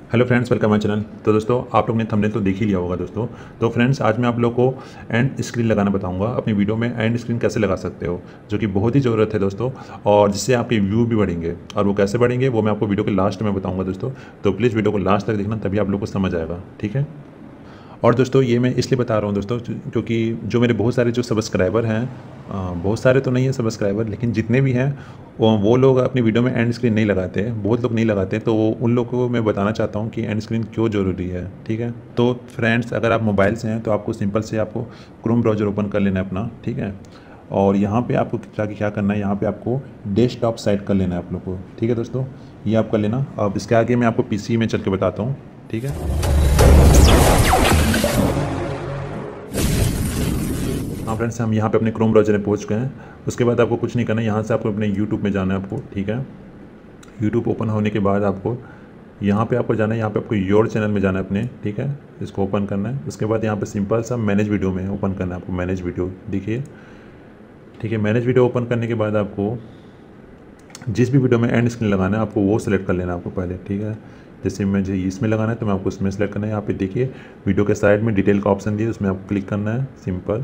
Hello friends, welcome my channel. तो दोस्तों, आप लोग ने थंबनेल तो देख ही लिया होगा दोस्तों। तो फ्रेंड्स, आज मैं आप लोग को एंड स्क्रीन लगाना बताऊंगा। अपनी वीडियो में एंड स्क्रीन कैसे लगा सकते हो, जो कि बहुत ही ज़रूरत है दोस्तों, और जिससे आपके व्यू भी बढ़ेंगे। और वो कैसे बढ़ेंगे वो मैं आपको वीडियो के लास्ट में बताऊँगा दोस्तों। तो प्लीज़ वीडियो को लास्ट तक देखना, तभी आप लोग को समझ आएगा, ठीक है। और दोस्तों, ये मैं इसलिए बता रहा हूँ दोस्तों, क्योंकि जो मेरे बहुत सारे जो सब्सक्राइबर हैं, बहुत सारे तो नहीं है सब्सक्राइबर, लेकिन जितने भी हैं वो लोग अपनी वीडियो में एंड स्क्रीन नहीं लगाते हैं। बहुत लोग नहीं लगाते, तो उन लोगों को मैं बताना चाहता हूँ कि एंड स्क्रीन क्यों ज़रूरी है, ठीक है। तो फ्रेंड्स, अगर आप मोबाइल से हैं तो आपको सिंपल से आपको क्रोम ब्राउज़र ओपन कर लेना है अपना, ठीक है। और यहाँ पे आपको जाके क्या करना है, यहाँ पे आपको डेस्कटॉप साइट कर लेना है आप लोग को, ठीक है दोस्तों। ये आप कर लेना। अब इसके आगे मैं आपको पीसी में चल के बताता हूँ, ठीक है। हाँ फ्रेंड्स, हम यहाँ पे अपने क्रोम ब्राउज़र में पहुँच गए हैं। उसके बाद आपको कुछ नहीं करना है, यहाँ से आपको अपने यूट्यूब में जाना है आपको, ठीक है। यूट्यूब ओपन होने के बाद आपको यहाँ पे आपको जाना है, यहाँ पे आपको योर चैनल में जाना है अपने, ठीक है। इसको ओपन करना है। उसके बाद यहाँ पे सिंपल सा मैनेज वीडियो में ओपन करना है आपको। मैनेज वीडियो देखिए, ठीक है। मैनेज वीडियो ओपन करने के बाद आपको जिस भी वीडियो में एंड स्क्रीन लगाना है आपको वो सेलेक्ट कर लेना है आपको पहले, ठीक है। जैसे मुझे इसमें लगाना है तो मैं आपको इसमें सेलेक्ट करना है। यहाँ पे देखिए वीडियो के साइड में डिटेल का ऑप्शन दिया, उसमें आपको क्लिक करना है, सिंपल,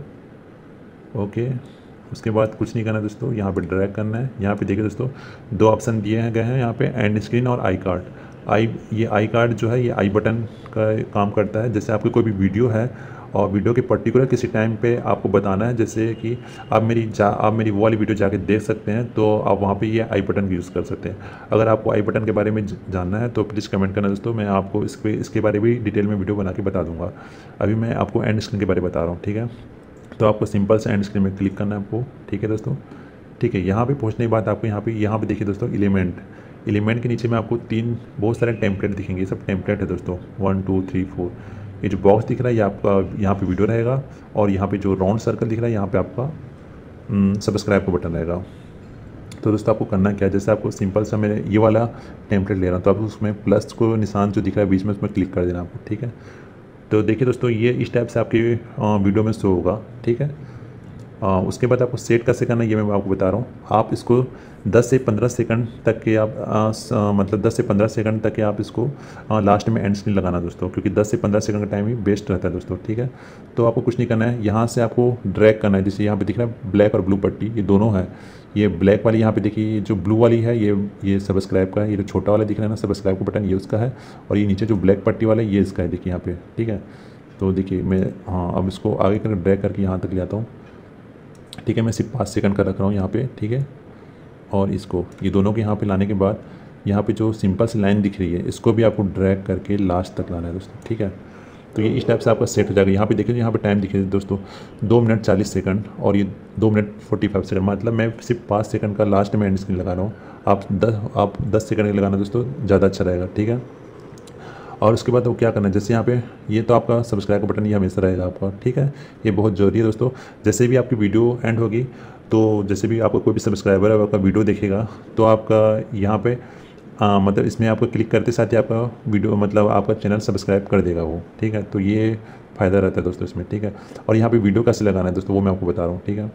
ओके। उसके बाद कुछ नहीं करना है दोस्तों, यहाँ पे ड्रैग करना है। यहाँ पे देखिए दोस्तों, दो ऑप्शन दिए गए हैं यहाँ पे, एंड स्क्रीन और आई कार्ड। ये आई कार्ड जो है, ये आई बटन का काम करता है। जैसे आपकी कोई भी वीडियो है और वीडियो के पर्टिकुलर किसी टाइम पे आपको बताना है, जैसे कि आप मेरी वो वाली वीडियो जाके देख सकते हैं, तो आप वहाँ पे ये आई बटन यूज़ कर सकते हैं। अगर आपको आई बटन के बारे में जानना है तो प्लीज़ कमेंट करना दोस्तों, मैं आपको इसके बारे में भी डिटेल में वीडियो बना के बता दूँगा। अभी मैं आपको एंड स्क्रीन के बारे में बता रहा हूँ, ठीक है। तो आपको सिंपल से एंड स्क्रीन में क्लिक करना है आपको, ठीक है दोस्तों। ठीक है, यहाँ पे पहुँचने के बाद आपको यहाँ पे देखिए दोस्तों, एलिमेंट के नीचे में आपको तीन बहुत सारे टेम्पलेट दिखेंगे। ये सब टेम्पलेट है दोस्तों, 1 2 3 4। ये जो बॉक्स दिख रहा है ये आपका यहाँ पे वीडियो रहेगा, और यहाँ पे जो राउंड सर्कल दिख रहा है यहाँ पे आपका सब्सक्राइब का बटन रहेगा। तो दोस्तों, आपको करना क्या है, जैसे आपको सिंपल सा मैं ये वाला टेम्पलेट ले रहा हूँ, तो आप उसमें प्लस को निशान जो दिख रहा है बीच में, उसमें क्लिक कर देना आपको, ठीक है। तो देखिए दोस्तों, ये इस टाइप से आपकी वीडियो में शो होगा, ठीक है। उसके बाद आपको सेट कैसे करना है ये मैं आपको बता रहा हूँ। आप इसको 10 से 15 सेकंड तक के आप मतलब 10 से 15 सेकंड तक के आप इसको लास्ट में एंड स्क्रीन लगाना दोस्तों, क्योंकि 10 से 15 सेकंड का टाइम ही बेस्ट रहता है दोस्तों, ठीक है। तो आपको कुछ नहीं करना है, यहाँ से आपको ड्रैग करना है। जैसे यहाँ पे दिख रहा है ब्लैक और ब्लू पट्टी, ये दोनों है। ये ब्लैक वाली यहाँ पे देखिए, जो ब्लू वाली है ये सब्सक्राइब का है। ये जो छोटा वाला दिख रहा है ना सब्सक्राइब का बटन, ये उसका है। और ये नीचे जो ब्लैक पट्टी वाला है ये इसका है, देखिए यहाँ पे, ठीक है। तो देखिए मैं, हाँ, अब इसको आगे कर ड्रैग करके यहाँ तक ले आता हूँ, ठीक है। मैं सिर्फ 5 सेकंड का रख रहा हूँ यहाँ पे, ठीक है। और इसको ये दोनों के यहाँ पे लाने के बाद यहाँ पे जो सिंपल सी लाइन दिख रही है इसको भी आपको ड्रैग करके लास्ट तक लाना है दोस्तों, ठीक है। तो ये इस टाइप से आपका सेट हो जाएगा। यहाँ पे देखिए, यहाँ पे टाइम दिखिए दोस्तों, 2 मिनट 40 सेकंड, और ये 2 मिनट 45 सेकंड। मतलब मैं सिर्फ 5 सेकंड का लास्ट में एंड स्क्रीन लगा रहा हूँ। आप 10 सेकंड का लगाना दोस्तों, ज़्यादा अच्छा रहेगा, ठीक है। और उसके बाद वो क्या करना है, जैसे यहाँ पे ये तो आपका सब्सक्राइब का बटन ये हमेशा रहेगा आपका, ठीक है। ये बहुत ज़रूरी है दोस्तों। जैसे भी आपकी वीडियो एंड होगी, तो जैसे भी आपका कोई भी सब्सक्राइबर है आपका वीडियो देखेगा, तो आपका यहाँ पे मतलब इसमें आपको क्लिक करते साथ ही आपका वीडियो, मतलब आपका चैनल सब्सक्राइब कर देगा वो, ठीक है। तो ये फ़ायदा रहता है दोस्तों इसमें, ठीक है। और यहाँ पे वीडियो कैसे लगाना है दोस्तों वो मैं आपको बता रहा हूँ, ठीक है।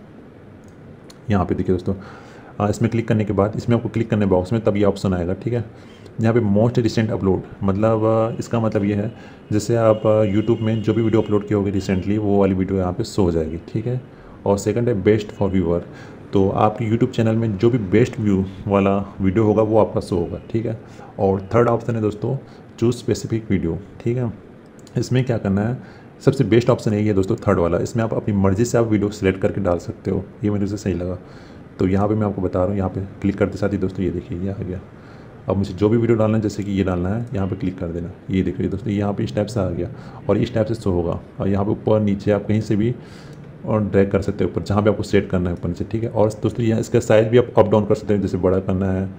यहाँ पे देखिए दोस्तों, इसमें क्लिक करने के बाद इसमें आपको क्लिक करने बॉक्स में तब ये ऑप्शन आएगा, ठीक है। यहाँ पे मोस्ट रिसेंट अपलोड, मतलब इसका मतलब ये है, जैसे आप यूट्यूब में जो भी वीडियो अपलोड किए होगी रिसेंटली, वो वाली वीडियो यहाँ पे शो हो जाएगी, ठीक है। और सेकंड है बेस्ट फॉर व्यूअर, तो आपके यूट्यूब चैनल में जो भी बेस्ट व्यू वाला वीडियो होगा वो आपका शो होगा, ठीक है। और थर्ड ऑप्शन है दोस्तों, चूज स्पेसिफिक वीडियो, ठीक है। इसमें क्या करना है, सबसे बेस्ट ऑप्शन यही है दोस्तों, थर्ड वाला। इसमें आप अपनी मर्ज़ी से आप वीडियो सेलेक्ट करके डाल सकते हो, ये मुझे सही लगा। तो यहाँ पे मैं आपको बता रहा हूँ, यहाँ पे क्लिक करते साथ ही दोस्तों ये देखिए ये आ गया। अब मुझे जो भी वीडियो डालना है, जैसे कि ये डालना है, यहाँ पे क्लिक कर देना, ये देखिए दोस्तों यहाँ पे इस टाइप से आ गया, और इस टाइप से शो होगा। और यहाँ पे ऊपर नीचे आप कहीं से भी और ड्रैग कर सकते हो ऊपर, जहाँ पे आपको सेट करना है ऊपर से, ठीक है। और दोस्तों यहाँ इसका साइज़ भी आप अप डाउन कर सकते हैं, जैसे बड़ा करना है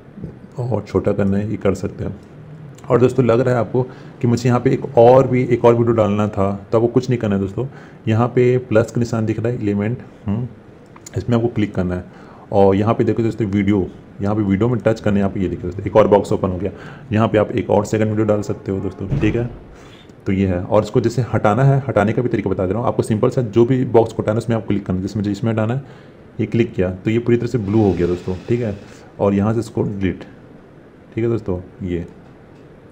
और छोटा करना है, ये कर सकते हैं। और दोस्तों, लग रहा है आपको कि मुझे यहाँ पे एक और वीडियो डालना था, तो आपको कुछ नहीं करना है दोस्तों। यहाँ पे प्लस का निशान दिख रहा है, एलिमेंट, इसमें आपको क्लिक करना है। और यहाँ पे देखो दोस्तों वीडियो, यहाँ पे वीडियो में टच करने, यहाँ पे ये देखिए दोस्तों एक और बॉक्स ओपन हो गया। यहाँ पे आप एक और सेकंड वीडियो डाल सकते हो दोस्तों, ठीक है। तो ये है। और इसको जैसे हटाना है, हटाने का भी तरीका बता दे रहा हूँ आपको। सिंपल सा जो भी बॉक्स को हटाना है उसमें आप क्लिक करना है। जैसे मुझे इसमें हटाना है, ये क्लिक किया तो ये पूरी तरह से ब्लू हो गया दोस्तों, ठीक है। और यहाँ से इसको डिलीट, ठीक है दोस्तों, ये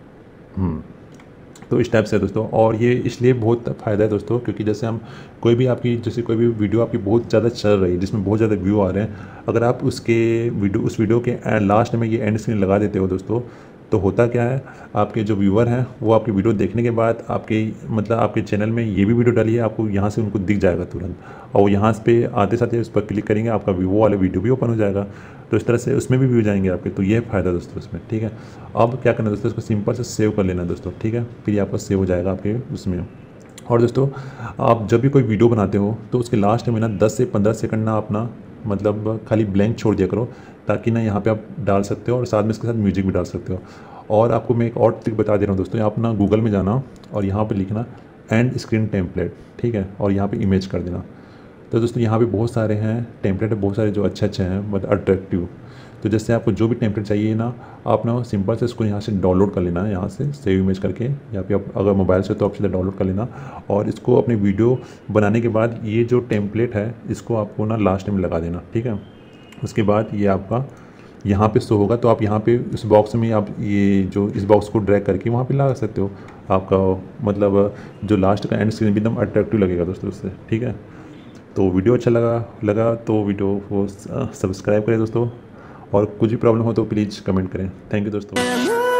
तो इस टाइप से है दोस्तों। और ये इसलिए बहुत फ़ायदा है दोस्तों, क्योंकि जैसे हम कोई भी आपकी जैसे कोई भी वीडियो आपकी बहुत ज़्यादा चल रही है जिसमें बहुत ज़्यादा व्यू आ रहे हैं, अगर आप उस वीडियो के लास्ट में ये एंड स्क्रीन लगा देते हो दोस्तों, तो होता क्या है, आपके जो व्यूअर हैं वो आपकी वीडियो देखने के बाद आपके मतलब आपके चैनल में ये भी वीडियो डाली है, आपको यहाँ से उनको दिख जाएगा तुरंत, और यहाँ पे आते साथ उस पर क्लिक करेंगे, आपका वो वाला वीडियो भी ओपन हो जाएगा। तो इस तरह से उसमें भी व्यू जाएंगे आपके। तो ये फ़ायदा दोस्तों उसमें, ठीक है। अब क्या करना है दोस्तों, इसको सिंपल से सेव कर लेना दोस्तों, ठीक है। फिर ये आपका सेव हो जाएगा आपके उसमें। और दोस्तों आप जब भी कोई वीडियो बनाते हो तो उसके लास्ट में ना 10 से 15 सेकंड ना अपना मतलब खाली ब्लैंक छोड़ दिया करो, ताकि ना यहाँ पे आप डाल सकते हो और साथ में इसके साथ म्यूजिक भी डाल सकते हो। और आपको मैं एक और ट्रिक बता दे रहा हूँ दोस्तों, आप ना गूगल में जाना और यहाँ पे लिखना एंड स्क्रीन टेम्पलेट, ठीक है, और यहाँ पे इमेज कर देना। तो दोस्तों यहाँ पे बहुत सारे हैं टेम्पलेट है, बहुत सारे जो अच्छे हैं मतलब अट्रैक्टिव। तो जैसे आपको जो भी टेम्पलेट चाहिए ना, आप ना सिंपल से इसको यहाँ से डाउनलोड कर लेना है, यहाँ से सेव इमेज करके, या फिर आप अगर मोबाइल से तो आप सीधा डाउनलोड कर लेना। और इसको अपनी वीडियो बनाने के बाद ये जो टेम्पलेट है इसको आपको ना लास्ट में लगा देना, ठीक है। उसके बाद ये आपका यहाँ पे शो होगा, तो आप यहाँ पे इस बॉक्स में आप ये जो इस बॉक्स को ड्रैग करके वहाँ पे लगा सकते हो। आपका मतलब जो लास्ट का एंड स्क्रीन भी एकदम अट्रैक्टिव लगेगा दोस्तों उससे, ठीक है। तो वीडियो अच्छा लगा तो वीडियो को सब्सक्राइब करें दोस्तों, और कुछ भी प्रॉब्लम हो तो प्लीज़ कमेंट करें। थैंक यू दोस्तों।